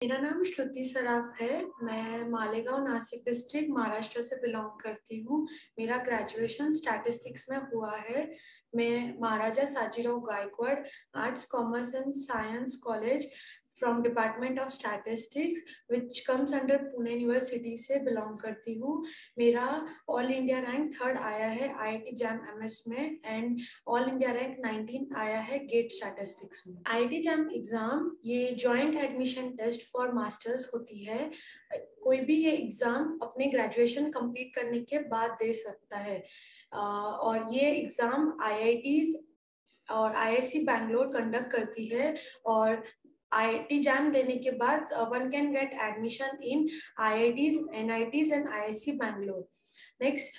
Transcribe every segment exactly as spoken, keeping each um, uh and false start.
मेरा नाम श्रुति सराफ है। मैं मालेगांव नासिक डिस्ट्रिक्ट महाराष्ट्र से बिलोंग करती हूँ। मेरा ग्रेजुएशन स्टैटिस्टिक्स में हुआ है। मैं Maharaja Sajirao Gaikwad arts commerce and science college from department of statistics which comes under Pune university से बिलोंग करती हूँ। मेरा ऑल इंडिया रैंक थर्ड आया है आईआईटी जैम एमएस में and all India rank nineteen आया है गेट स्टैटिस्टिक्स में। आईआईटी जैम एग्जाम ये joint admission test for masters होती है। कोई भी ये एग्जाम अपने ग्रेजुएशन कंप्लीट करने के बाद दे सकता है और ये एग्जाम आईआईटीज और आईआईसी बैंगलोर कंडक्ट करती है और आईआईटी जैम देने के बाद one can get admission in IITs, NITs and IISc Bangalore. Next,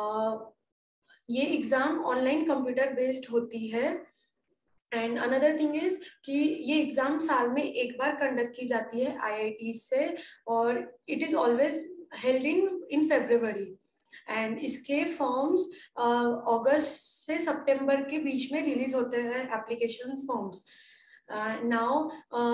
ये एग्जाम ऑनलाइन कंप्यूटर बेस्ड होती है एंड अनदर थिंग इज कि ये एग्जाम साल में एक बार कंडक्ट की जाती है आईआईटी से और it is always held in in February and इसके फॉर्म्स अगस्त से सितंबर के बीच में रिलीज होते हैं application forms. Now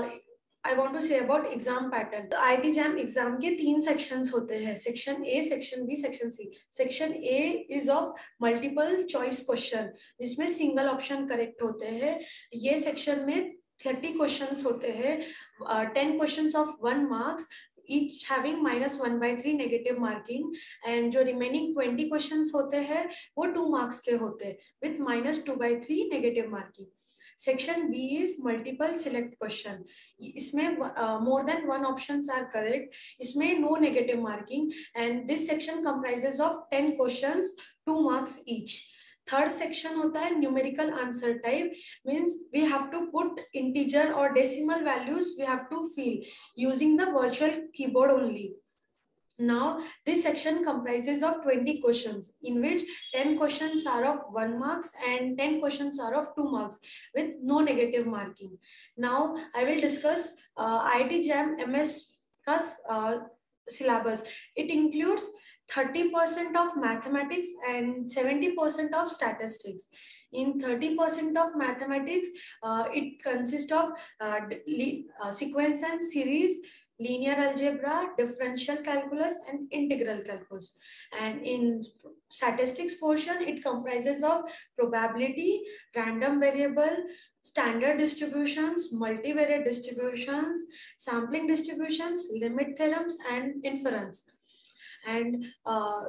I want to say about exam pattern. IIT JAM exam के तीन सेक्शंस होते हैं, section A, section B, section C. Section A is of multiple choice question जिसमें सिंगल ऑप्शन करेक्ट होते हैं। ये सेक्शन में thirty questions होते हैं, ten questions of one marks each having minus one by three negative marking and जो remaining twenty questions होते हैं वो two marks के होते हैं with minus two by three negative marking. Section B is multiple select question. इसमें uh, more than one options are correct. इसमें no negative marking and this section comprises of ten questions, two marks each. Third section होता है numerical answer type, means we have to put integer और decimal values we have to fill using the virtual keyboard only. Now this section comprises of twenty questions in which ten questions are of one marks and ten questions are of two marks with no negative marking. Now I will discuss uh, I I T Jam M S का uh, syllabus. It includes thirty percent of mathematics and seventy percent of statistics. In thirty percent of mathematics, uh, it consists of uh, uh, sequence and series, linear algebra, differential calculus and integral calculus. And in statistics portion, it comprises of probability, random variable, standard distributions, multivariate distributions, sampling distributions, limit theorems and inference. And uh,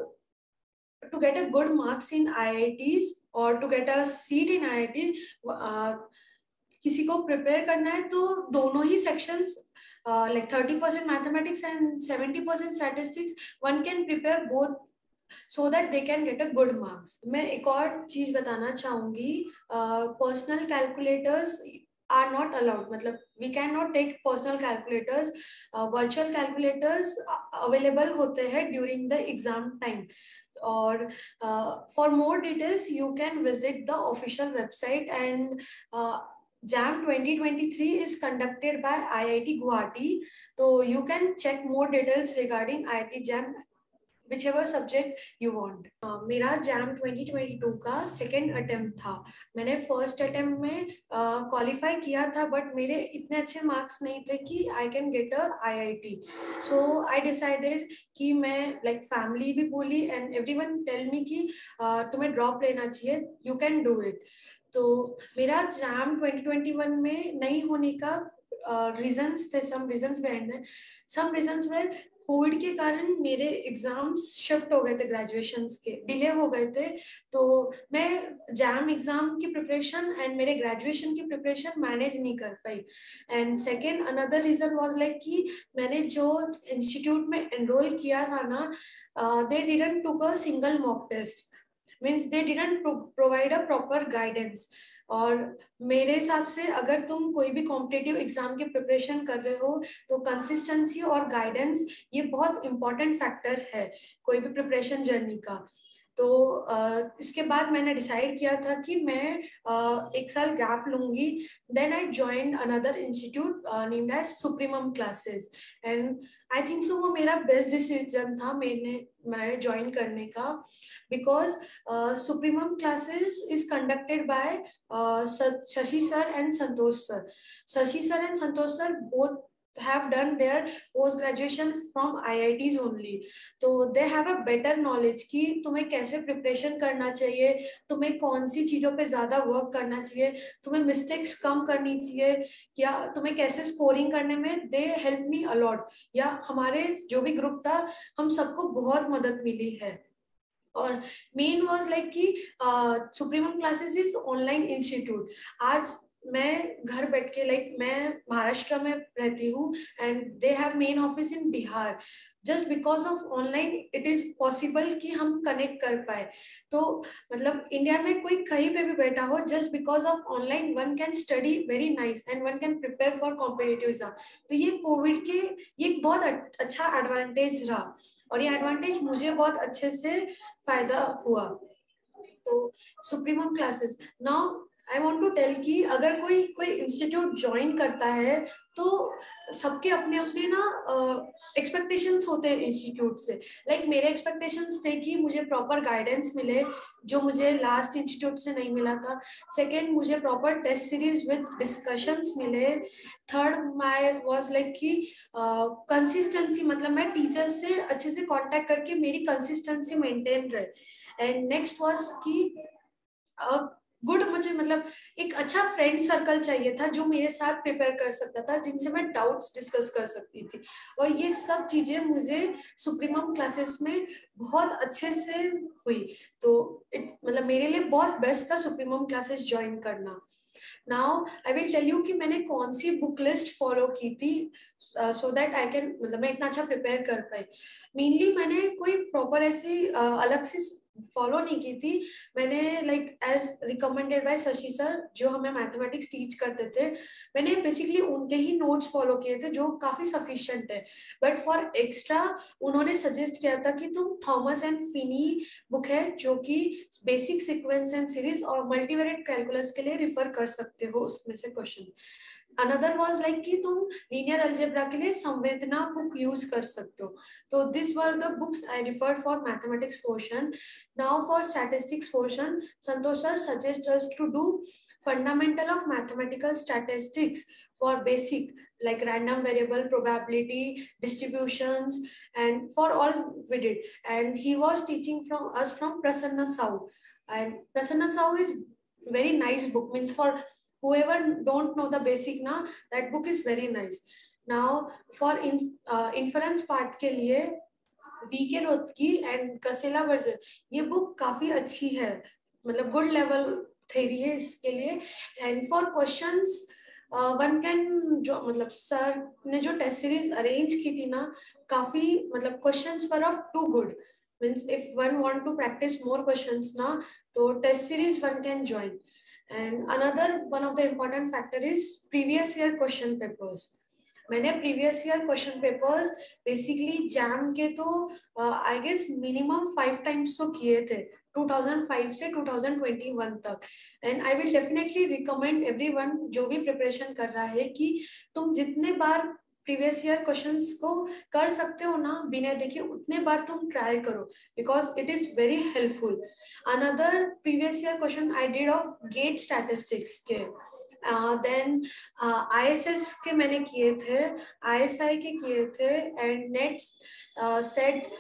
to get a good marks in I I Ts or to get a seat in I I T, uh, किसी को prepare करना है तो दोनों ही sections like thirty percent mathematics and seventy percent statistics one can prepare both so that they can get a good marks. मैं एक और चीज बताना चाहूंगी, personal calculators are not allowed. मतलब we cannot take personal calculators. uh, virtual calculators available होते हैं during the exam time. और uh, for more details you can visit the official website and uh, Jam twenty twenty-three is conducted by I I T Guwahati. So you can check more details regarding I I T Jam whichever subject you want. uh, मेरा JAM twenty twenty two का second attempt था. मैंने first attempt में qualify uh, किया था but मेरे इतने अच्छे मार्क्स नहीं थे कि I can get a IIT. So I decided कि मैं लाइक like, फैमिली भी बोली एंड एवरीवन टेल मी कि uh, तुम्हें ड्रॉप लेना चाहिए, यू कैन डू इट. तो मेरा जैम ट्वेंटी ट्वेंटी वन में नहीं होने का रीजंस uh, थे, some reasons behind that. Some reasons में कोविड के कारण मेरे एग्जाम्स शिफ्ट हो गए थे, ग्रेजुएशंस के डिले हो गए थे. तो मैं जैम एग्जाम की प्रिपरेशन एंड मेरे ग्रेजुएशन की प्रिपरेशन मैनेज नहीं कर पाई. And second another reason was like कि मैंने जो इंस्टीट्यूट में एनरोल किया था ना, they didn't took a single mock test, means they didn't provide a proper guidance. और मेरे हिसाब से अगर तुम कोई भी कॉम्पिटिटिव एग्जाम की प्रिपरेशन कर रहे हो तो कंसिस्टेंसी और गाइडेंस ये बहुत इंपॉर्टेंट फैक्टर है कोई भी प्रिपरेशन जर्नी का. तो uh, इसके बाद मैंने डिसाइड किया था कि मैं uh, एक साल गैप लूंगी. Then I joined another institute named as Supremum classes and I think so वो मेरा बेस्ट डिसीजन था मैंने मैंने ज्वाइन करने का, because Supremum classes is conducted by Shashi sir and Santosh sir. Shashi sir and Santosh sir both have done their post graduation from I I Ts only, तो they have a better knowledge कि तुम्हें कैसे preparation करना चाहिए, तुम्हें कौन सी चीजों पे ज्यादा वर्क करना चाहिए, तुम्हें मिस्टेक्स कम करनी चाहिए, या तुम्हें कैसे स्कोरिंग करने में दे हेल्प मी अलॉट। या हमारे जो भी ग्रुप था हम सबको बहुत मदद मिली है। और मेन वाज लाइक कि Supremum classes is online institute. आज मैं घर बैठ के लाइक like, मैं महाराष्ट्र में रहती हूँ and they have main office in Bihar. Just because of online it is possible कि हम कनेक्ट कर पाए। तो मतलब इंडिया में कोई कहीं पे भी बैठा हो, just because of online one can study very nice and one can prepare for competitive exam. तो ये कोविड के ये एक बहुत अच्छा एडवांटेज रहा, और ये एडवांटेज मुझे बहुत अच्छे से फायदा हुआ। तो Supremum classes now I want to tell कि अगर कोई कोई इंस्टीट्यूट ज्वाइन करता है तो सबके अपने अपने ना एक्सपेक्टेशंस uh, होते हैं इंस्टीट्यूट से। लाइक like, मेरे एक्सपेक्टेशंस थे कि मुझे प्रॉपर गाइडेंस मिले जो मुझे लास्ट इंस्टीट्यूट से नहीं मिला था। सेकेंड, मुझे proper test series with discussions मिले। थर्ड माई वॉज लाइक कि कंसिस्टेंसी, मतलब मैं टीचर्स से अच्छे से कॉन्टेक्ट करके मेरी कंसिस्टेंसी मेंटेन रहे। एंड नेक्स्ट वॉज कि गुड uh, मुझे मतलब एक अच्छा फ्रेंड सर्कल चाहिए था जो मेरे साथ प्रिपेयर कर सकता था, जिनसे मैं डाउट्स डिस्कस कर सकती थी। और ये सब चीजें मुझे सुप्रीमम क्लासेस में बहुत अच्छे से हुई। तो इट मतलब मेरे लिए बहुत बेस्ट था सुप्रीमम क्लासेस ज्वाइन करना। Now I will tell you कि मैंने कौन सी बुक लिस्ट फॉलो की थी सो दैट आई कैन मतलब मैं इतना अच्छा प्रिपेयर कर पाई। मेनली मैंने कोई प्रॉपर ऐसी uh, अलग से फॉलो नहीं की थी। मैंने like as recommended by Shashi sir जो हमें मैथमेटिक्स टीच करते थे, मैंने बेसिकली उनके ही नोट्स फॉलो किए थे जो काफी सफिशिएंट है। बट फॉर एक्स्ट्रा उन्होंने सजेस्ट किया था कि तुम थॉमस एंड फिनी बुक है जो कि बेसिक सीक्वेंस एंड सीरीज और मल्टीवेरिएट कैलकुलस के लिए रिफर कर सकते हो उसमें से क्वेश्चन। अनदर वाज लाइक कि तुम लीनियर अलजेब्रा के लिए संवेदना बुक यूज कर सकते हो। तो this were the books I referred for mathematics portion. Now for statistics portion, Santosh sir suggest us to do fundamental of mathematical statistics for basic like random variable probability distributions, and for all we did. And he was teaching from us from Prasanna Sahu, and Prasanna Sahu is very nice book, means for whoever don't know the basic na, that book is very nice. Now for in uh, inference part के लिए VK Rohatgi and Casella version, ये book काफी अच्छी है, मतलब good level theory है इसके लिए। And for questions one can जो मतलब सर ने जो टेस्ट सीरीज अरेंज की थी ना, काफी मतलब questions were of too good, means if one want to practice more questions ना, तो test series one can join. And another one of the important factor is previous year question papers. मैंने previous year question papers basically JAM के तो I guess minimum five times तो किए थे two thousand five से two thousand twenty one तक। And I will definitely recommend everyone जो भी प्रिपरेशन कर रहा है कि तुम जितने बार प्रीवियस ईयर क्वेश्चंस को कर सकते हो ना बिना देखे, उतने बार तुम ट्राई करो, because it is very helpful. Another previous year question I did of GATE statistics के, देन आई एस एस के मैंने किए थे, आई एस आई के किए थे, and NET SET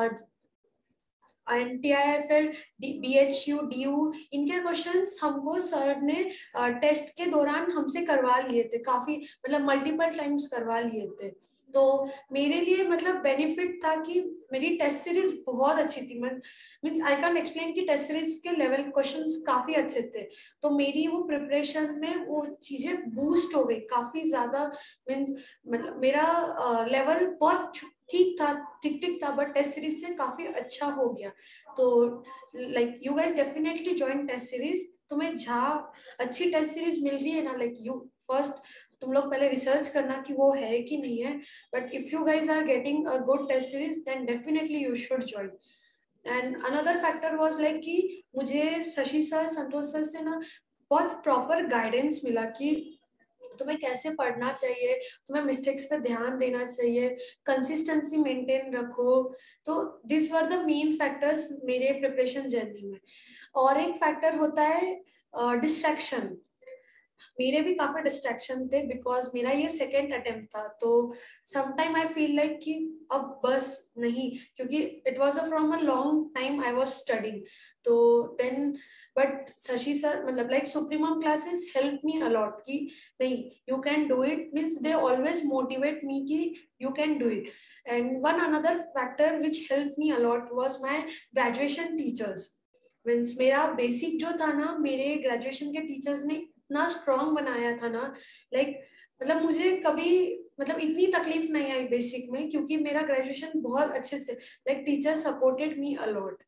and T I F L B H U D U, इनके क्वेश्चंस हमको सर ने टेस्ट के दौरान हमसे करवा लिए थे, काफी मतलब मल्टीपल टाइम्स करवा लिए थे। तो मेरे लिए मतलब बेनिफिट था कि मेरी टेस्ट सीरीज बहुत अच्छी थी। मीन्स आई कैन एक्सप्लेन कि टेस्ट सीरीज के लेवल क्वेश्चंस काफी अच्छे थे, तो मेरी वो प्रिपरेशन में वो चीजें बूस्ट हो गई काफी ज्यादा। मीन्स मतलब मेरा लेवल uh, बहुत ठीक था, ठीक ठीक था, बट टेस्ट सीरीज से काफी अच्छा हो गया। तो like you guys definitely join test series. तुम्हें जहाँ अच्छी टेस्ट सीरीज मिल रही है ना, लाइक यू फर्स्ट तुम लोग पहले रिसर्च करना कि वो है कि नहीं है, but if you guys are getting a good test series then definitely you should join. And another factor was like कि मुझे शशि सर, संतोष सर से ना बहुत प्रॉपर गाइडेंस मिला कि तुम्हें कैसे पढ़ना चाहिए, तुम्हें मिस्टेक्स पे ध्यान देना चाहिए, कंसिस्टेंसी मेंटेन रखो। तो this were the main factors मेरे प्रिपरेशन जर्नी में। और एक फैक्टर होता है डिस्ट्रैक्शन। uh, मेरे भी काफी डिस्ट्रैक्शन थे बिकॉज मेरा ये सेकेंड अटेम्प्ट था, तो समटाइम आई फील लाइक कि अब बस नहीं, क्योंकि it was a from a long time I was studying. तो देन बट शशि सर मतलब like supremum classes help me a lot कि नहीं you can do it, means they always motivate me कि you can do it. And one another factor which help me a lot was my graduation teachers. Means मेरा basic जो था ना, मेरे graduation के teachers ने इतना स्ट्रॉन्ग बनाया था ना, लाइक like, मतलब मुझे कभी मतलब इतनी तकलीफ नहीं आई बेसिक में, क्योंकि मेरा ग्रेजुएशन बहुत अच्छे से like teacher supported me a lot.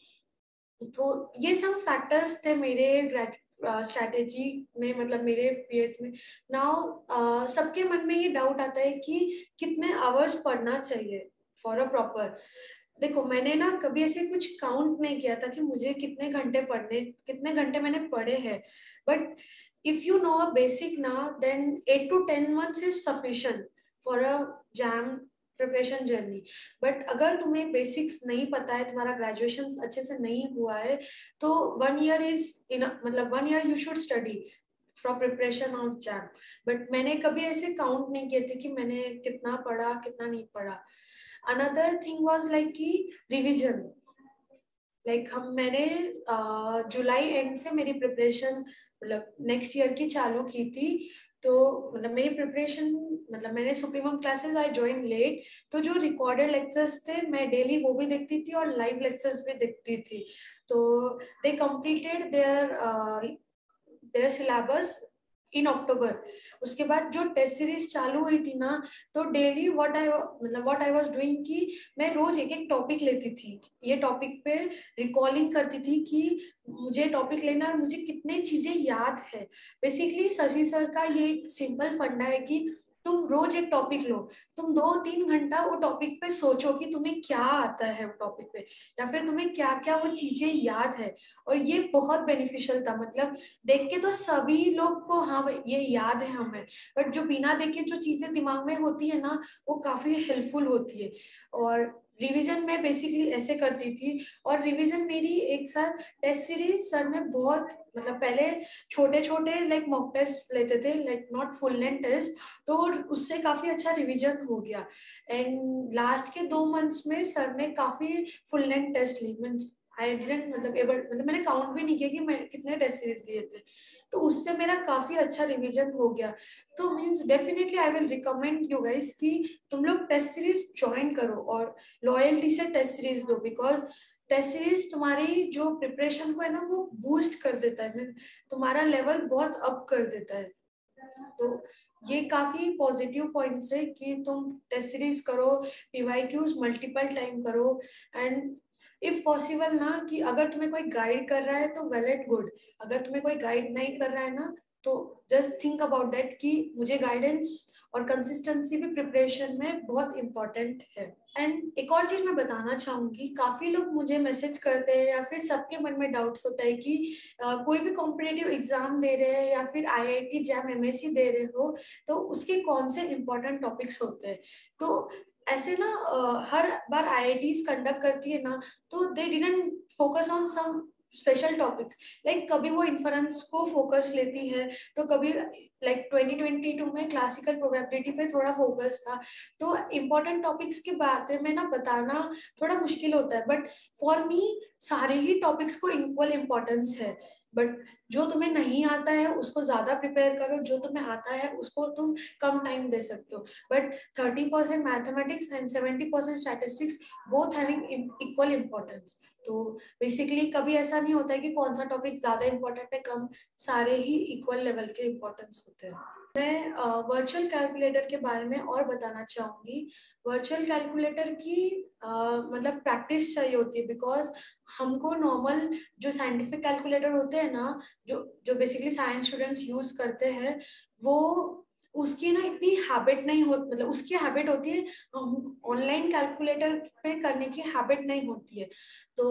तो ये सब फैक्टर्स थे मेरे स्ट्रैटेजी uh, में, मतलब मेरे पीरियड्स में। नाउ uh, सबके मन में ये डाउट आता है कि कितने आवर्स पढ़ना चाहिए फॉर अ प्रॉपर। देखो मैंने ना कभी ऐसे कुछ काउंट नहीं किया था कि मुझे कितने घंटे पढ़ने, कितने घंटे मैंने पढ़े हैं, but if you know a basic now, then eight to ten months is sufficient for a jam preparation journey. But अगर तुम्हें बेसिक्स नहीं पता है, तुम्हारा ग्रेजुएशन अच्छे से नहीं हुआ है, तो वन ईयर इज इन, मतलब one year you should study for preparation of JAM. But मैंने कभी ऐसे काउंट नहीं किए थे कि मैंने कितना पढ़ा कितना नहीं पढ़ा। अनदर थिंग वाज लाइक कि रिविजन, लाइक like, हम मैंने जुलाई uh, एंड से मेरी प्रिपरेशन मतलब नेक्स्ट ईयर की चालू की थी। तो मतलब मेरी प्रिपरेशन मतलब मैंने supremum classes I join late, तो जो रिकॉर्डेड लेक्चर्स थे मैं डेली वो भी देखती थी और लाइव लेक्चर्स भी देखती थी। तो they completed their their syllabus in October. उसके बाद जो टेस्ट सीरीज चालू हुई थी ना, तो डेली व्हाट आई मतलब व्हाट आई वाज डूइंग कि मैं रोज एक एक टॉपिक लेती थी, ये टॉपिक पे रिकॉलिंग करती थी कि मुझे टॉपिक लेना और मुझे कितने चीजें याद है। बेसिकली शशि सर का ये एक सिंपल फंडा है कि तुम रोज एक टॉपिक लो, तुम दो तीन घंटा वो टॉपिक पे सोचो कि तुम्हें क्या आता है वो टॉपिक पे, या फिर तुम्हें क्या क्या वो चीजें याद है। और ये बहुत बेनिफिशियल था, मतलब देख के तो सभी लोग को हाँ ये याद है हमें, बट जो बिना देखे जो चीजें दिमाग में होती है ना, वो काफी हेल्पफुल होती है। और रिवीजन मैं बेसिकली ऐसे करती थी। और रिवीजन मेरी एक साथ टेस्ट सीरीज सर ने बहुत मतलब पहले छोटे छोटे लाइक मॉक टेस्ट लेते थे, like not full length test, तो उससे काफी अच्छा रिवीजन हो गया। एंड लास्ट के दो मंथ्स में सर ने काफी फुल लेंथ टेस्ट ली, मीन्स आई डिडंट मतलब एबल मतलब मैंने काउंट भी नहीं किया कि मैं कितने टेस्ट सीरीज लिए थे, तो उससे मेरा काफी अच्छा रिवीजन हो गया। तो means definitely I will recommend you guys कि तुम लोग टेस्ट सीरीज ज्वाइन करो और लॉयल्टी से टेस्ट सीरीज दो, बिकॉज टेस्ट सीरीज तुम्हारी जो प्रिपरेशन को है ना वो बूस्ट कर देता है, तुम्हारा लेवल बहुत अप कर देता है। तो ये काफी पॉजिटिव पॉइंट्स है कि तुम टेस्ट सीरीज करो, पीवाईक्यूज मल्टीपल टाइम करो। एंड इफ पॉसिबल ना कि अगर तुम्हें कोई गाइड कर रहा है तो वेल एंड गुड, अगर तुम्हें कोई गाइड नहीं कर रहा है ना, तो जस्ट थिंक अबाउट दैट कि मुझे गाइडेंस और कंसिस्टेंसी भी प्रिपरेशन में बहुत इंपॉर्टेंट है। एंड एक और चीज मैं बताना चाहूंगी, काफी लोग मुझे मैसेज करते हैं या फिर सबके मन में डाउट्स होता है कि uh, कोई भी कॉम्पिटिटिव एग्जाम दे रहे हैं या फिर आईआईटी जैम एमएससी दे रहे हो, तो उसके कौन से इंपॉर्टेंट टॉपिक्स होते हैं। तो ऐसे ना uh, हर बार आईआईटीज कंडक्ट करती है ना, तो they didn't focus on some special topics, like कभी वो इन्फ्रेंस को फोकस लेती है, तो कभी लाइक ट्वेंटी ट्वेंटी टू में क्लासिकल प्रोबेबिलिटी पे थोड़ा फोकस था। तो इम्पोर्टेंट टॉपिक्स के बारे में ना बताना थोड़ा मुश्किल होता है, बट फॉर मी सारे ही टॉपिक्स को इक्वल इम्पोर्टेंस है। बट जो तुम्हें नहीं आता है उसको ज्यादा प्रिपेयर करो, जो तुम्हें आता है उसको तुम कम टाइम दे सकते हो। But thirty percent mathematics and seventy percent statistics both having equal importance. तो बेसिकली कभी ऐसा नहीं होता है कि कौन सा टॉपिक ज्यादा इम्पोर्टेंट है कम, सारे ही इक्वल लेवल के इम्पोर्टेंस होते हैं। मैं वर्चुअल uh, कैलकुलेटर के बारे में और बताना चाहूंगी। वर्चुअल कैलकुलेटर की uh, मतलब प्रैक्टिस चाहिए होती है, बिकॉज हमको नॉर्मल जो साइंटिफिक कैलकुलेटर होते हैं ना, जो जो बेसिकली साइंस स्टूडेंट्स यूज करते हैं, वो उसकी ना इतनी हैबिट नहीं होती, मतलब उसकी हैबिट होती है, ऑनलाइन कैलकुलेटर पे करने की हैबिट नहीं होती है। तो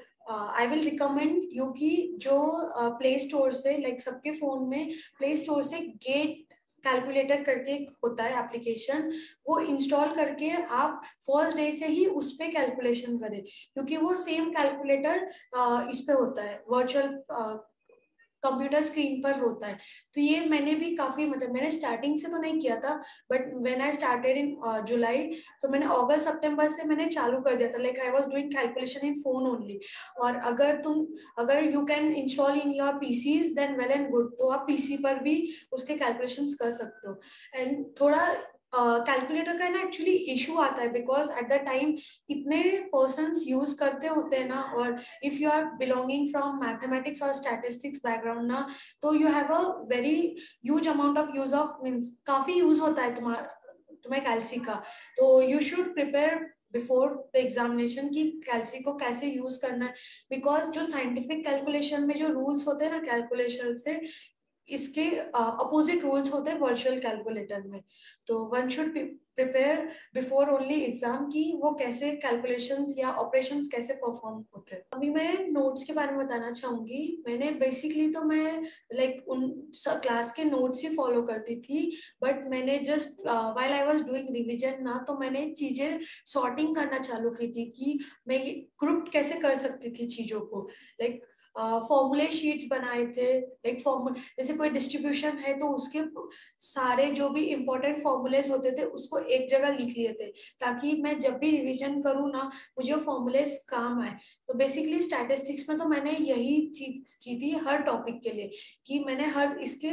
आई विल रिकमेंड यू कि जो प्ले स्टोर से लाइक सबके फोन में प्ले स्टोर से गेट कैलकुलेटर करके होता है एप्लीकेशन, वो इंस्टॉल करके आप फर्स्ट डे से ही उस पे कैलकुलेशन करें, क्योंकि वो सेम कैलकुलेटर इस पे होता है वर्चुअल कंप्यूटर स्क्रीन पर होता है। तो ये मैंने भी काफी मतलब मैंने स्टार्टिंग से तो नहीं किया था, but when I started in July, तो मैंने अगस्त सितंबर से मैंने चालू कर दिया था। Like I was doing calculation in phone only. और अगर तुम अगर you can install in your PCs then well and good, तो आप पीसी पर भी उसके कैलकुलेशंस कर सकते हो। एंड थोड़ा कैलकुलेटर uh, का ना एक्चुअली इशू आता है, बिकॉज एट द टाइम इतने पर्सन्स यूज करते होते हैं ना, और if you are belonging from mathematics और स्टैटिस्टिक्स बैकग्राउंड ना, तो you have a very huge amount of use of means काफी यूज होता है तुम्हारा तुम्हें कैल्सी का। तो you should prepare before the examination कि कैल्सी को कैसे यूज करना है, बिकॉज जो साइंटिफिक कैलकुलेशन में जो रूल्स होते हैं ना कैलकुलेशन से, इसके अपोजिट रूल्स होते हैं वर्चुअल कैलकुलेटर में। तो one should prepare before only exam की वो कैसे कैलकुलेशंस या ऑपरेशंस कैसे परफॉर्म होते हैं। अभी मैं नोट्स के बारे में बताना चाहूंगी। मैंने बेसिकली तो मैं लाइक उन क्लास के नोट्स ही फॉलो करती थी, बट मैंने just while I was doing revision ना, तो मैंने चीजें सॉर्टिंग करना चालू की थी कि मैं ग्रुप कैसे कर सकती थी चीजों को। लाइक फॉर्मूले शीट्स बनाए थे, लाइक फॉर्मूल जैसे कोई डिस्ट्रीब्यूशन है तो उसके सारे जो भी इंपॉर्टेंट फॉर्मूलेज होते थे उसको एक जगह लिख लिए थे, ताकि मैं जब भी रिवीजन करूँ ना मुझे वो फॉर्मूलेज काम आए। तो बेसिकली स्टैटिस्टिक्स में तो मैंने यही चीज की थी हर टॉपिक के लिए, कि मैंने हर इसके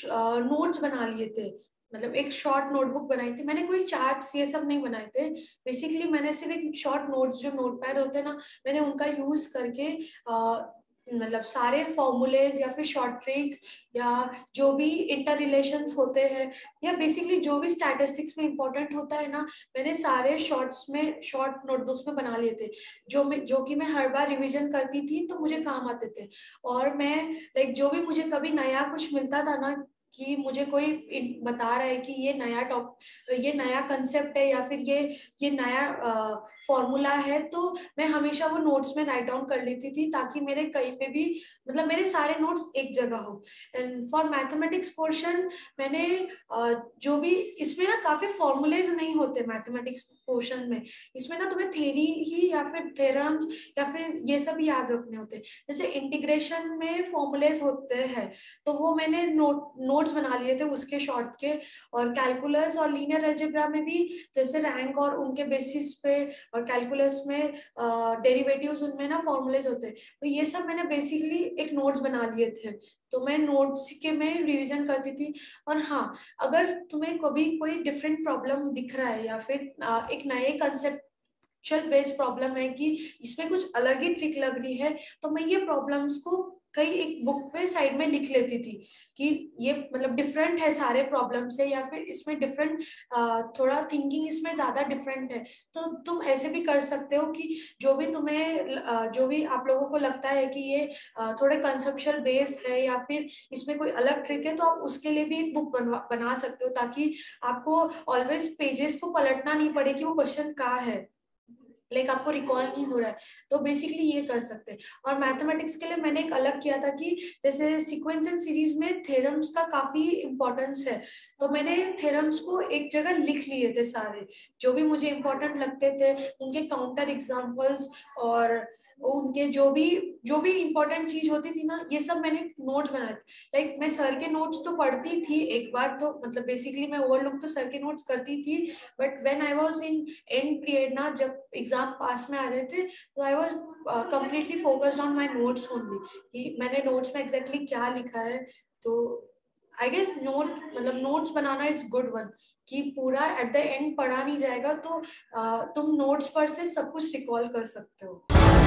नोट्स बना लिए थे। मतलब एक शॉर्ट नोटबुक बनाई थी मैंने, कोई चार्ट्स ये सब नहीं बनाए थे। बेसिकली मैंने सिर्फ एक शॉर्ट नोट्स जो नोटपैड होते हैं ना, मैंने उनका यूज करके आ, मतलब सारे फॉर्मूलेज या फिर शॉर्ट ट्रिक्स या जो भी इंटर रिलेशंस होते हैं या बेसिकली जो भी स्टैटिस्टिक्स में इंपॉर्टेंट होता है ना, मैंने सारे शॉर्ट्स में शॉर्ट नोटबुक्स में बना लिए थे, जो मैं जो कि मैं हर बार रिवीजन करती थी तो मुझे काम आते थे। और मैं लाइक जो भी मुझे कभी नया कुछ मिलता था ना, कि मुझे कोई बता रहा है कि ये नया टॉप ये नया कंसेप्ट है या फिर ये ये नया फॉर्मूला है, तो मैं हमेशा वो नोट्स में राइट डाउन कर लेती थी, ताकि मेरे कहीं पे भी मतलब मेरे सारे नोट्स एक जगह हो। एंड फॉर मैथमेटिक्स पोर्शन मैंने uh, जो भी इसमें ना काफी फॉर्मूलेज नहीं होते मैथमेटिक्स पोर्शन में, इसमें ना तुम्हें थ्योरी ही या फिर थ्योरम्स या फिर ये सब याद रखने होते हैं। जैसे इंटीग्रेशन में फॉर्मूलेज होते हैं तो वो मैंने नोट नोट्स बना लिए थे उसके शॉर्ट के। और कैलकुलस और लीनियर अलजेब्रा में भी जैसे रैंक और उनके बेसिस पे, और कैलकुलस में डेरिवेटिव्स उनमें ना फॉर्मूलेज होते हैं, तो ये सब मैंने बेसिकली एक नोट्स बना लिए थे। तो मैं नोट्स के में रिवीजन करती थी। और हाँ, अगर तुम्हें कभी कोई डिफरेंट प्रॉब्लम दिख रहा है या फिर आ, एक नए कंसेप्चुअल बेस्ड प्रॉब्लम है कि इसमें कुछ अलग ही ट्रिक लग रही है, तो मैं ये प्रॉब्लम्स को कई एक बुक पे साइड में लिख लेती थी कि ये मतलब डिफरेंट है सारे प्रॉब्लम से, या फिर इसमें डिफरेंट थोड़ा थिंकिंग इसमें ज्यादा डिफरेंट है। तो तुम ऐसे भी कर सकते हो कि जो भी तुम्हें जो भी आप लोगों को लगता है कि ये थोड़े कंसेप्चुअल बेस है या फिर इसमें कोई अलग ट्रिक है, तो आप उसके लिए भी एक बुक बनवा बना सकते हो, ताकि आपको ऑलवेज पेजेस को पलटना नहीं पड़े कि वो क्वेश्चन कहाँ है, लाइक like आपको रिकॉल नहीं हो रहा है। तो बेसिकली ये कर सकते हैं। और मैथमेटिक्स के लिए मैंने एक अलग किया था कि जैसे सीक्वेंस एंड सीरीज में थ्योरम्स का काफी इंपॉर्टेंस है, तो मैंने थ्योरम्स को एक जगह लिख लिए थे सारे, जो भी मुझे इंपॉर्टेंट लगते थे उनके काउंटर एग्जांपल्स, और उनके जो भी जो भी इंपॉर्टेंट चीज होती थी ना, ये सब मैंने नोट्स बनाए थे। लाइक मैं सर के नोट्स तो पढ़ती थी एक बार, तो मतलब बेसिकली मैं ओवरलुक तो सर के नोट्स करती थी, but when I was in end period ना, जब एग्जाम पास में आ रहे थे, तो I was completely focused on my notes only, कि मैंने नोट्स में एग्जैक्टली exactly क्या लिखा है। तो आई गेस नोट मतलब नोट्स बनाना इज गुड वन, कि पूरा एट द एंड पढ़ा नहीं जाएगा, तो uh, तुम नोट्स पर से सब कुछ रिकॉल कर सकते हो।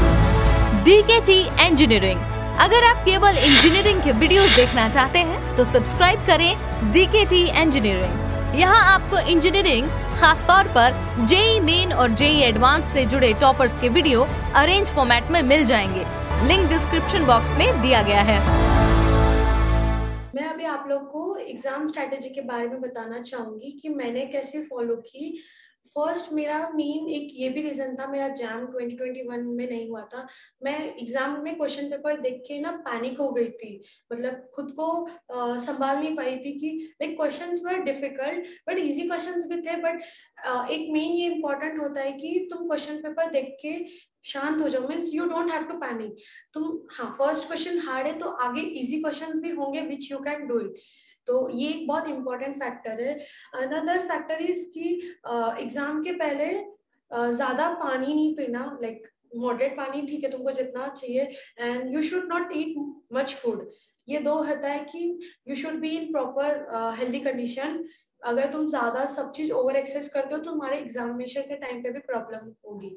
डी के टी इंजीनियरिंग, अगर आप केवल इंजीनियरिंग के वीडियोस देखना चाहते हैं तो सब्सक्राइब करें डी के टी इंजीनियरिंग। यहाँ आपको इंजीनियरिंग खासतौर पर जेई मेन और जेई एडवांस से जुड़े टॉपर्स के वीडियो अरेंज फॉर्मेट में मिल जाएंगे। लिंक डिस्क्रिप्शन बॉक्स में दिया गया है। मैं अभी आप लोग को एग्जाम स्ट्रेटेजी के बारे में बताना चाहूंगी कि मैंने कैसे फॉलो की। फर्स्ट मेरा मेन एक ये भी रीजन था, मेरा जैम ट्वेंटी ट्वेंटी वन में नहीं हुआ था। मैं एग्जाम में क्वेश्चन पेपर देख के ना पैनिक हो गई थी, मतलब खुद को संभाल नहीं पाई थी कि like questions were difficult but easy questions भी थे, बट uh, एक मेन ये इम्पोर्टेंट होता है कि तुम क्वेश्चन पेपर देख के शांत हो जाओ, means you don't have to panic. तुम हाँ फर्स्ट क्वेश्चन हार्ड है तो आगे इजी क्वेश्चंस भी होंगे which you can do it, तो ये एक बहुत इंपॉर्टेंट फैक्टर है। अनदर फैक्टर इज कि एग्जाम uh, के पहले uh, ज्यादा पानी नहीं पीना, लाइक मॉडरेट पानी ठीक है तुमको जितना चाहिए, and you should not eat much food. ये दो होता है कि you should be in proper healthy condition. अगर तुम ज्यादा सब चीज ओवर एक्सरसाइज करते हो तो तुम्हारे एग्जामिनेशन के टाइम पे भी प्रॉब्लम होगी।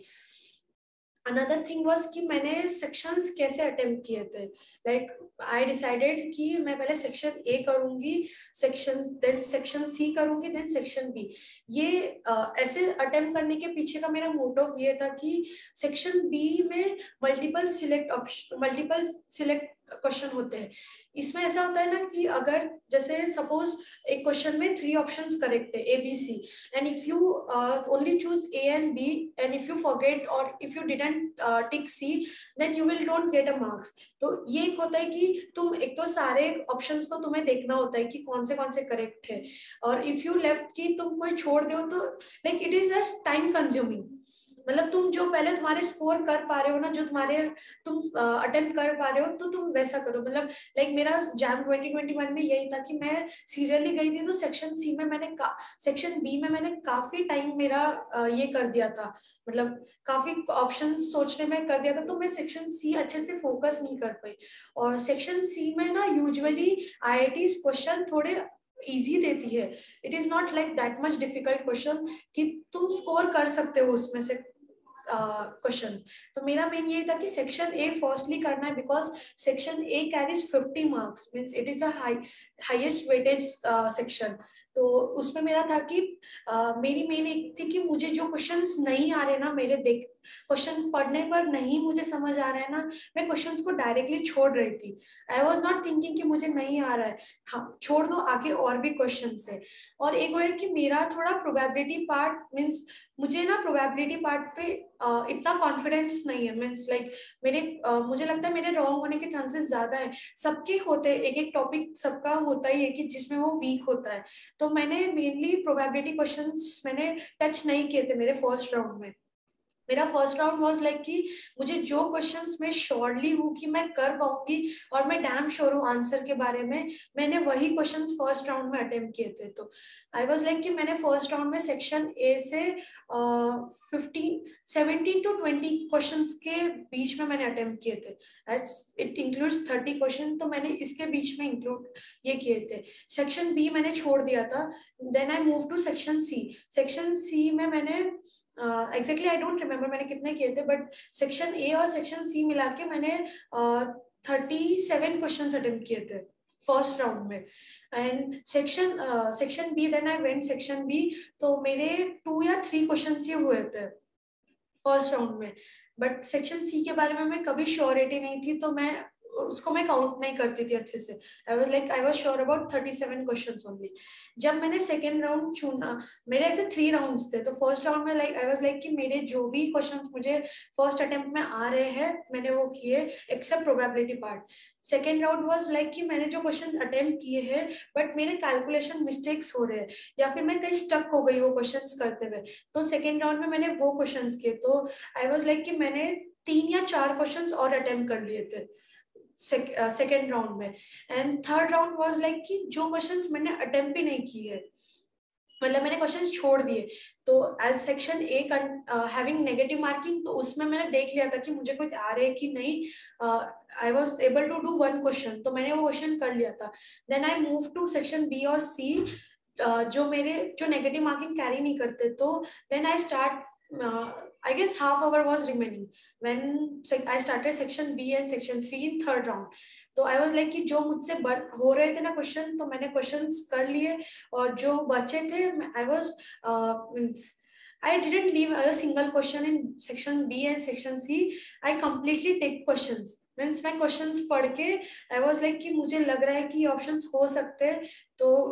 अनदर थिंग वॉज कि मैंने सेक्शंस कैसे अटेम्प्ट किए थे, लाइक आई डिसाइडेड कि मैं पहले सेक्शन ए करूंगी, सेक्शन देन सेक्शन सी करूंगी, देन सेक्शन बी। ये uh, ऐसे अटेम्प्ट करने के पीछे का मेरा मोटिव ये था कि सेक्शन बी में multiple select option multiple select question होते हैं। इसमें ऐसा होता है ना कि अगर जैसे सपोज एक क्वेश्चन में थ्री ऑप्शंस करेक्ट है A B C, and if you only choose A and B and if you forget और if you didn't tick C then you will don't get a marks. तो ये एक होता है कि तुम एक तो सारे ऑप्शंस को तुम्हें देखना होता है कि कौन से कौन से करेक्ट है, और इफ यू लेफ्ट की तुम कोई छोड़ दो तो like it is a time consuming. मतलब तुम जो पहले तुम्हारे स्कोर कर पा रहे हो ना, जो तुम्हारे तुम अटेम्प्ट कर पा रहे हो तो तुम वैसा करो। मतलब लाइक मेरा जैम ट्वेंटी ट्वेंटी वन में यही था कि मैं सीरियली गई थी तो सेक्शन सी में मैंने सेक्शन बी में मैंने काफी टाइम मेरा uh, ये कर दिया था, मतलब काफी ऑप्शंस सोचने में कर दिया था, तो मैं सेक्शन सी अच्छे से फोकस नहीं कर पाई। और सेक्शन सी में ना usually IIT question थोड़े इजी देती है, it is not like that much difficult question कि तुम स्कोर कर सकते हो उसमें से क्वेश्चन। uh, तो मेरा मेन यही था कि सेक्शन ए फर्स्टली करना है, because section A carries fifty marks, means it is a high highest weightage section. तो उसमें मेरा था कि uh, मेरी मेन एक थी कि मुझे जो क्वेश्चंस नहीं आ रहे ना, मेरे देख क्वेश्चन पढ़ने पर नहीं मुझे समझ आ रहा है ना, मैं क्वेश्चंस को डायरेक्टली छोड़ रही थी। आई वाज नॉट थिंकिंग कि मुझे नहीं आ रहा है, हाँ छोड़ दो आगे और भी क्वेश्चन है। और एक वो है कि मेरा थोड़ा प्रोबेबिलिटी पार्ट, मीन्स मुझे ना प्रोबेबिलिटी पार्ट पे uh, इतना कॉन्फिडेंस नहीं है, मीन्स लाइक like, मेरे uh, मुझे लगता है मेरे रॉन्ग होने के चांसेस ज्यादा है। सबके होते हैं, एक एक टॉपिक सबका होता ही है कि जिसमें वो वीक होता है। तो मैंने मेनली प्रोबेबिलिटी क्वेश्चंस मैंने टच नहीं किए थे मेरे फर्स्ट राउंड में। मेरा फर्स्ट राउंड वाज लाइक कि मुझे जो क्वेश्चंस में श्योरली हूँ कि मैं कर पाऊंगी और मैं डैम श्योर हूँ आंसर के बारे में, मैंने वही क्वेश्चंस फर्स्ट राउंड में अटेम्प्ट किए थे। तो आई वाज लाइक कि मैंने फर्स्ट राउंड में सेक्शन ए से fifteen seventeen to twenty questions के बीच में मैंने अटेम्प्ट किए थे। इट इंक्लूड्स थर्टी क्वेश्चन, तो मैंने इसके बीच में इंक्लूड ये किए थे। सेक्शन बी मैंने छोड़ दिया था। Then I move to section C. Section C में मैंने एग्जैक्टली आई डोंट रिमेम्बर मैंने कितने किए थे, बट सेक्शन ए और सेक्शन सी मिला के मैंने थर्टी सेवन क्वेश्चन अटेम्प्ट किए थे फर्स्ट राउंड में। And section section B, then I went section B, तो मेरे टू या थ्री क्वेश्चन ही हुए थे फर्स्ट राउंड में। बट सेक्शन सी के बारे में मैं कभी श्योरिटी नहीं थी, तो मैं उसको मैं काउंट नहीं करती थी अच्छे से। I was like I was sure about thirty seven questions only. जब मैंने सेकंड राउंड चुना, मेरे ऐसे थ्री राउंड्स थे, तो फर्स्ट राउंड में लाइक आई वाज लाइक कि मेरे जो भी क्वेश्चंस मुझे फर्स्ट अटेम्प्ट में आ रहे हैं मैंने वो किए, except probability part. Second round was like कि मैंने जो क्वेश्चन अटेम्प्ट किए हैं बट मेरे कैलकुलेशन मिस्टेक्स हो रहे हैं या फिर मैं कहीं स्टक हो गई वो क्वेश्चन करते हुए, तो सेकेंड राउंड में मैंने वो क्वेश्चन किए। तो आई वाज लाइक कि मैंने तीन या चार क्वेश्चन और अटेम्प्ट कर लिए थे सेकेंड राउंड में। And third round was like कि जो क्वेश्चंस मैंने अटेम्प्ट ही नहीं किए, मतलब मैंने क्वेश्चंस छोड़ दिए। तो as section A having negative marking, तो उसमें मैंने देख लिया था कि मुझे कुछ आ रहे है कि नहीं। I was able to do one question, तो मैंने वो क्वेश्चन कर लिया था। Then I move to section B और सी, uh, जो मेरे जो नेगेटिव मार्किंग कैरी नहीं करते। तो then I start Uh, I guess half hour was remaining when I started section B and section C in third round. तो I was like कि जो मुझसे हो रहे थे ना क्वेश्चन, तो मैंने क्वेश्चंस कर लिए, और जो बचे थे I was uh, means I didn't leave a single question in section B and section C. I completely take questions. Means मैं क्वेश्चंस पढ़ के I was like कि मुझे लग रहा है कि ऑप्शंस हो सकते हैं, तो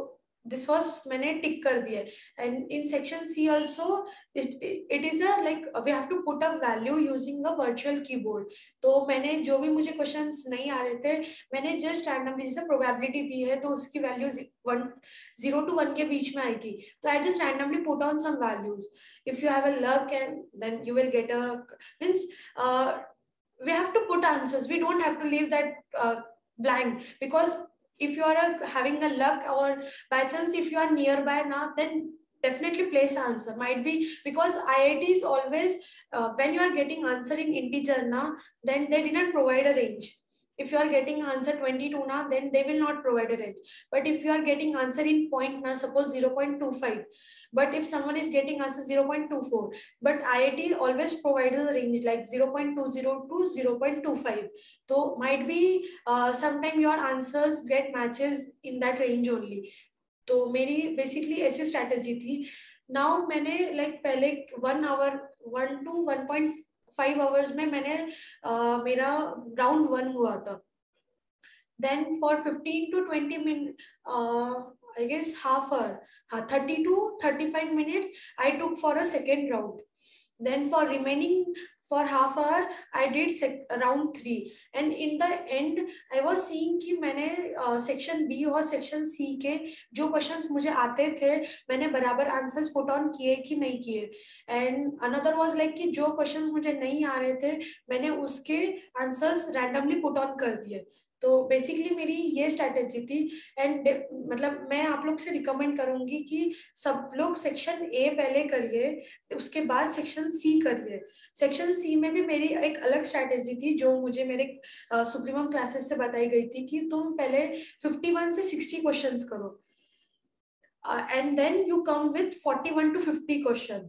दिस वॉज मैंने टिक कर दिया. And in section C also it is a like we have to put a value using a virtual keyboard. तो मैंने जो भी मुझे क्वेश्चंस नहीं आ रहे थे मैंने जस्ट रैंडमली जैसे प्रोबेबिलिटी दी है तो उसकी value one zero to one के बीच में आएगी, तो I just randomly put on some values. If you have a luck and then you will get a means we have to put answers. We don't have to leave that uh, blank, because if you are a, having a luck, or by chance if you are nearby now, then definitely place answer. Might be because I I T is always uh, when you are getting answer in integer now, then they didn't provide a range. If you are getting answer twenty-two now, then they will not provide a range. But if you are getting answer in point now, suppose zero point two five, but if someone is getting answer zero point two four, but I I T always provides a range like zero point two zero to zero point two five. So might be uh, sometime your answers get matches in that range only. तो मेरी basically ऐसी strategy थी. Now मैंने like like, पहले one hour one to one point five hours में मैंने uh, मेरा round one हुआ था. Then for fifteen to twenty minute I guess half hour, thirty to thirty-five minutes I took for a second round. Then for remaining for half hour I did sec- round three, and in the end I was seeing कि मैंने section uh, B और section C के जो questions मुझे आते थे मैंने बराबर आंसर्स पुट ऑन किए कि नहीं किए. एंड अनदर वाज लाइक कि जो क्वेश्चंस मुझे नहीं आ रहे थे मैंने उसके आंसर्स रैंडमली पुट ऑन कर दिए. तो बेसिकली मेरी ये स्ट्रैटेजी थी. एंड मतलब मैं आप लोग से रिकमेंड करूंगी कि सब लोग सेक्शन ए पहले करिए, उसके बाद सेक्शन सी करिए. सेक्शन सी में भी मेरी एक अलग स्ट्रैटेजी थी जो मुझे मेरे सुप्रीमम क्लासेस से बताई गई थी कि तुम पहले फिफ्टी वन से सिक्सटी क्वेश्चंस करो and then you come with forty one to fifty question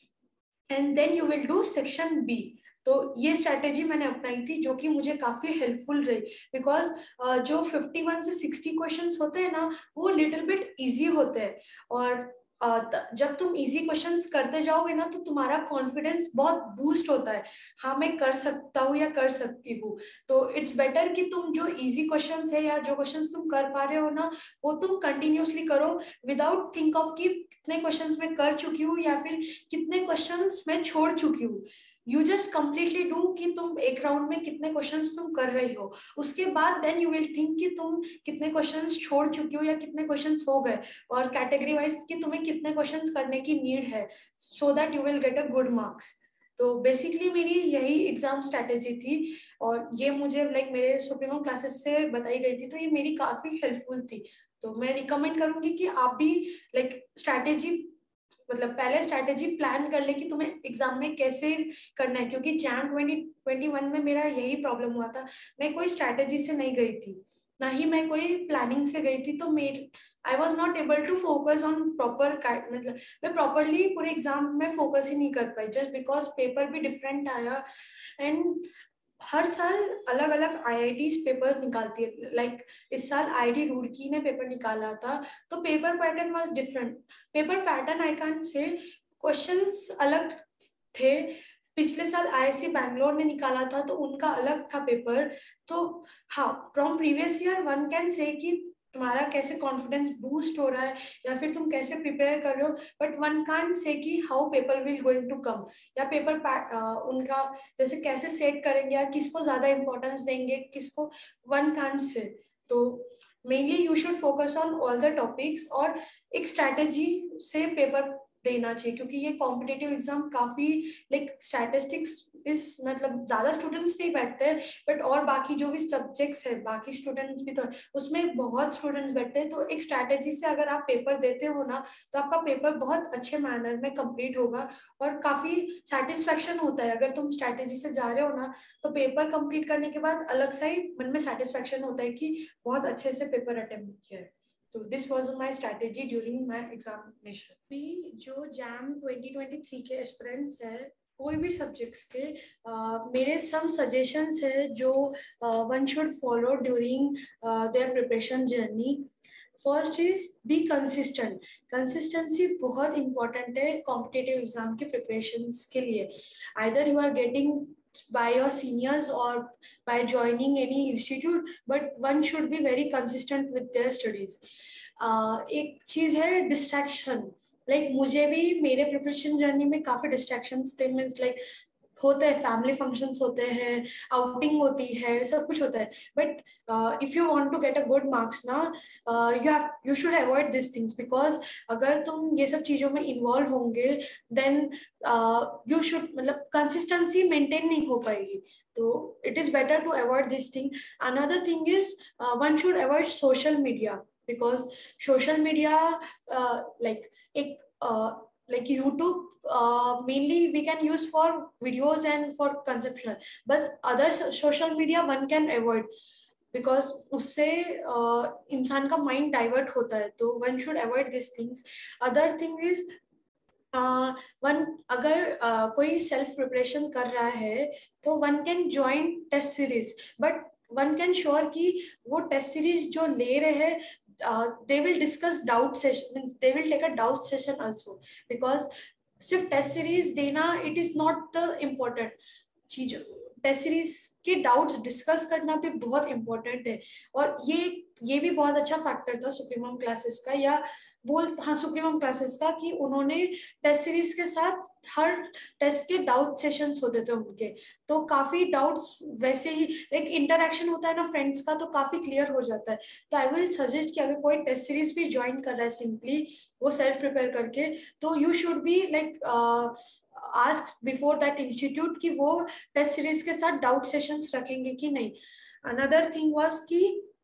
and then you will do section B. तो ये स्ट्रैटेजी मैंने अपनाई थी जो कि मुझे काफी हेल्पफुल रही, बिकॉज uh, जो फिफ्टी वन से सिक्सटी क्वेश्चंस होते हैं ना वो लिटिल बिट इजी होते हैं. और Uh, जब तुम इजी क्वेश्चंस करते जाओगे ना तो तुम्हारा कॉन्फिडेंस बहुत बूस्ट होता है. हाँ मैं कर सकता हूँ या कर सकती हूँ. तो इट्स बेटर कि तुम जो इजी क्वेश्चंस है या जो क्वेश्चंस तुम कर पा रहे हो ना वो तुम कंटिन्यूसली करो विदाउट थिंक ऑफ कि कितने क्वेश्चंस मैं कर चुकी हूँ या फिर कितने क्वेश्चंस मैं छोड़ चुकी हूँ. यू जस्ट कम्प्लीटली डू कि तुम एक राउंड में कितने क्वेश्चंस तुम कर रही हो. उसके बाद देन यू विल थिंक कि तुम कितने क्वेश्चंस छोड़ चुकी हो या कितने क्वेश्चंस हो गए, और कैटेगरी वाइज कि तुम्हें कितने क्वेश्चंस करने की नीड है, so that you will get a good marks. तो बेसिकली मेरी यही एग्जाम स्ट्रैटेजी थी और ये मुझे लाइक like, मेरे सुप्रीमो क्लासेस से बताई गई थी, तो ये मेरी काफी हेल्पफुल थी. तो मैं रिकमेंड करूंगी कि आप भी लाइक like, स्ट्रैटेजी मतलब पहले स्ट्रैटेजी प्लान कर ले कि तुम्हें एग्जाम में कैसे करना है, क्योंकि जैम ट्वेंटी ट्वेंटी वन में मेरा यही प्रॉब्लम हुआ था. मैं कोई स्ट्रैटेजी से नहीं गई थी, ना ही मैं कोई प्लानिंग से गई थी. तो मेरे I was not able to focus on proper, मतलब मैं प्रॉपरली पूरे एग्जाम में फोकस ही नहीं कर पाई जस्ट बिकॉज पेपर भी डिफरेंट आया. एंड हर साल अलग अलग आई आई टी पेपर निकालती है. लाइक like, इस साल आई आई टी रुड़की ने पेपर निकाला था तो paper pattern was different. Paper pattern I can't say, questions अलग थे. पिछले साल आई आई सी बैंगलोर ने निकाला था तो उनका अलग था पेपर. तो हाँ, from previous year one can say कि तुम्हारा कैसे कॉन्फिडेंस बूस्ट हो रहा है या फिर तुम कैसे प्रिपेयर कर रहे हो, बट वन कांट से कि how paper will going to come या पेपर उनका जैसे कैसे सेट करेंगे या किसको ज्यादा इंपॉर्टेंस देंगे किसको, वन कांट से. तो mainly you should focus on all the topics और एक स्ट्रैटेजी से पेपर देना चाहिए, क्योंकि ये कॉम्पिटिटिव एग्जाम काफी लाइक स्टैटिस्टिक्स इस मतलब ज्यादा स्टूडेंट्स नहीं बैठते हैं, बट और बाकी जो भी सब्जेक्ट्स है बाकी स्टूडेंट्स भी तो उसमें बहुत स्टूडेंट्स बैठते हैं. तो एक स्ट्रैटेजी से अगर आप पेपर देते हो ना तो आपका पेपर बहुत अच्छे मैनर में कंप्लीट होगा और काफी सेटिस्फेक्शन होता है. अगर तुम स्ट्रैटेजी से जा रहे हो ना तो पेपर कंप्लीट करने के बाद अलग सा ही मन में सेटिस्फेक्शन होता है कि बहुत अच्छे से पेपर अटेम्प्ट किया है. तो this was my strategy during my examination. भी जो जैम ट्वेंटी ट्वेंटी थ्री के एस्पिरेंट्स है कोई भी सब्जेक्ट्स के, uh, मेरे सम सजेशंस है जो one should follow during their preparation journey. First is be consistent. Consistency बहुत इंपॉर्टेंट है कॉम्पिटिटिव एग्जाम के प्रिपरेशन के लिए. Either you are getting by your seniors or by joining any institute, but one should be very consistent with their studies. एक चीज है distraction. Like like, मुझे भी मेरे प्रिपरेशन जर्नी में काफी डिस्ट्रैक्शंस थे। मीन्स लाइक होते हैं, फैमिली फंक्शंस होते हैं, आउटिंग होती है, सब कुछ होता है, but if you want to get a good marks ना, you have you should avoid this things, because अगर तुम ये सब चीजों में इन्वॉल्व होंगे देन यू शुड मतलब कंसिस्टेंसी मेंटेन नहीं हो पाएगी। तो it is better to avoid this thing. Another thing is one should avoid social media, because social media like एक like YouTube uh, mainly we can use for videos and for conceptual, but other social media one can avoid because उससे uh, इंसान का mind divert होता है, तो one should avoid these things. Other thing is one uh, अगर uh, कोई self preparation कर रहा है तो one can join test series, but one can sure कि वो टेस्ट सीरीज जो ले रहे हैं Uh, they will discuss doubt session, they will take a doubt session also, because सिर्फ टेस्ट सीरीज देना it is not the important चीज। Test series के डाउट्स डिस्कस करना भी बहुत इम्पोर्टेंट है, और ये ये भी बहुत अच्छा फैक्टर था सुप्रीमम क्लासेस का, या बोल हाँ सुप्रीमम क्लासेस का, कि उन्होंने टेस्ट सीरीज के साथ हर टेस्ट के डाउट सेशंस होते थे उनके, तो काफी डाउट्स वैसे ही लाइक इंटरेक्शन होता है ना फ्रेंड्स का, तो काफी क्लियर हो जाता है। तो आई विल सजेस्ट कि अगर कोई टेस्ट सीरीज भी ज्वाइन कर रहा है सिंपली वो सेल्फ प्रिपेयर करके, तो you should be like ask before that institute कि वो टेस्ट सीरीज के साथ डाउट सेशंस रखेंगे कि नहीं। अनदर थिंग वाज कि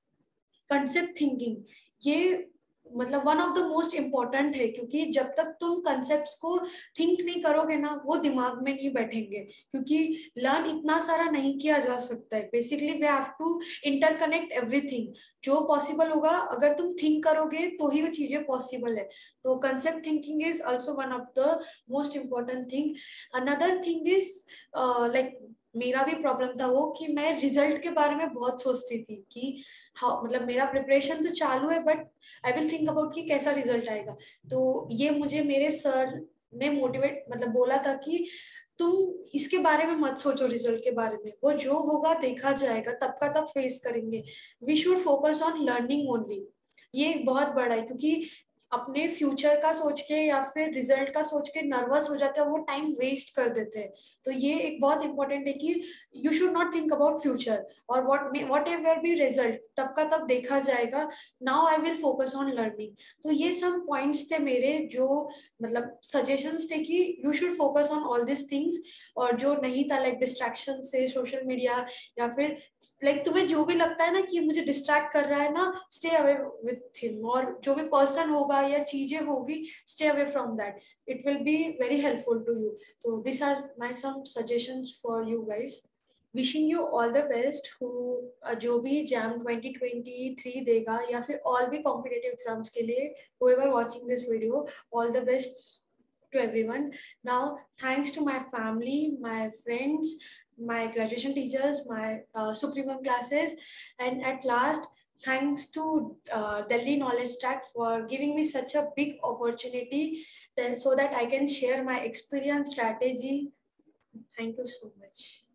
कंसेप्ट थिंकिंग, ये मतलब one of the most important है, क्योंकि जब तक तुम कंसेप्ट्स को थिंक नहीं करोगे ना वो दिमाग में नहीं बैठेंगे, क्योंकि लर्न इतना सारा नहीं किया जा सकता है। Basically we have to interconnect everything, जो पॉसिबल होगा अगर तुम थिंक करोगे तो ही वो चीजें पॉसिबल है। तो concept thinking is also one of the most important thing. Another thing is like मेरा भी प्रॉब्लम था वो कि मैं रिजल्ट के बारे में बहुत सोचती थी कि हाँ मतलब मेरा प्रिपरेशन तो चालू है but I will think about कि कैसा रिजल्ट आएगा। तो ये मुझे मेरे सर ने मोटिवेट मतलब बोला था कि तुम इसके बारे में मत सोचो, रिजल्ट के बारे में, वो जो होगा देखा जाएगा, तब का तब फेस करेंगे। We should focus on learning only. ये बहुत बड़ा है, क्योंकि अपने फ्यूचर का सोच के या फिर रिजल्ट का सोच के नर्वस हो जाते हैं, वो टाइम वेस्ट कर देते हैं। तो ये एक बहुत इंपॉर्टेंट है कि you should not think about future और what whatever be result तब का तब देखा जाएगा। Now I will focus on learning. तो ये सब पॉइंट्स थे मेरे, जो मतलब सजेशंस थे कि you should focus on all this things. और जो नहीं था लाइक डिस्ट्रैक्शन से, सोशल मीडिया या फिर लाइक तुम्हें जो भी लगता है ना कि मुझे डिस्ट्रैक्ट कर रहा है ना, स्टे अवे विथ हिम। और जो भी पर्सन होगा या चीजें होगी, stay away from that, it will be very helpful to you. तो this are my some suggestions for you guys. Wishing you all the best. Who जो भी जैम ट्वेंटी ट्वेंटी थ्री देगा या फिर ऑल भी कॉम्पिटिटिव एग्जाम्स के लिए, whoever watching this video, all the best to everyone. Now thanks to my family, my friends, my graduation teachers, my uh, Supremum classes, and at last thanks to uh, Delhi Knowledge Track for giving me such a big opportunity then, so that I can share my experience strategy. Thank you so much.